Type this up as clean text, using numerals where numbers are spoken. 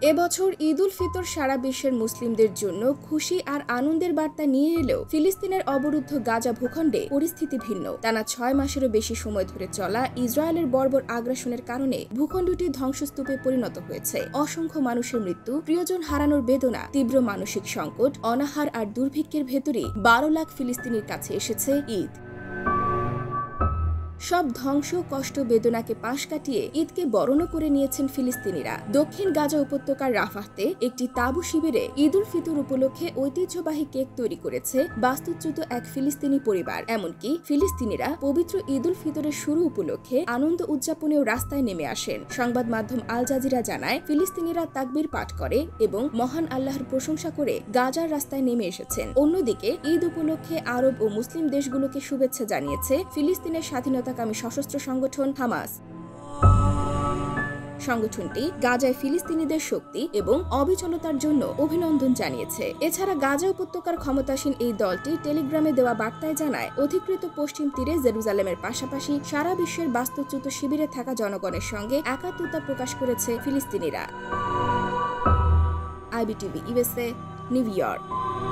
এবছর ঈদ উল ফিতর সারা বিশ্বের মুসলিমদের জন্য খুশি আর আনন্দের বার্তা নিয়ে এলেও ফিলিস্তিনের অবরুদ্ধ গাজা ভূখণ্ডে পরিস্থিতি ভিন্ন। টানা ৬ মাসেরও বেশি সময় ধরে চলা ইসরায়েলের বর্বর আগ্রাসনের কারণে ভূখণ্ডটি ধ্বংসস্তূপে পরিণত হয়েছে। অসংখ্য মানুষের মৃত্যু, প্রিয়জন হারানোর বেদনা, তীব্র মানসিক সংকট, অনাহার আর দুর্ভিক্ষের ভেতরেই ১২ লাখ ফিলিস্তিনির কাছে এসেছে ঈদ। সব ধ্বংস, কষ্ট, বেদনাকে পাশ কাটিয়ে ঈদকে বরণও করে নিয়েছেন ফিলিস্তিনিরা। দক্ষিণ গাজা উপত্যকার রাফাহতে একটি তাঁবু শিবিরে ঈদ উল ফিতর উপলক্ষে ঐতিহ্যবাহী কেক তৈরি করেছে বাস্তুচ্যুত এক ফিলিস্তিনি পরিবার। এমনকি ফিলিস্তিনিরা পবিত্র ঈদ উল ফিতরের শুরু উপলক্ষে আনন্দ উদযাপনেও রাস্তায় নেমে আসেন। সংবাদ মাধ্যম আল জাজিরা জানায়, ফিলিস্তিনিরা তাকবীর পাঠ করে এবং মহান আল্লাহর প্রশংসা করে গাজার রাস্তায় নেমে এসেছেন। অন্যদিকে ঈদ উপলক্ষে আরব ও মুসলিম দেশগুলোকে শুভেচ্ছা জানিয়েছে ফিলিস্তিনের স্বাধীনতাকামী সশস্ত্র সংগঠন হামাস। সংগঠনটি গাজায় ফিলিস্তিনিদের শক্তি এবং অবিচলতার জন্য অভিনন্দন জানিয়েছে। এছাড়া গাজা উপত্যকার ক্ষমতাসীন এই দলটি টেলিগ্রামে দেওয়া বার্তায় জানায়, অধিকৃত পশ্চিম তীরে জেরুজালেমের পাশাপাশি সারা বিশ্বের বাস্তুচ্যুত শিবিরে থাকা জনগণের সঙ্গে একাত্মতা প্রকাশ করেছে ফিলিস্তিনিরা। IBTV USA, New York.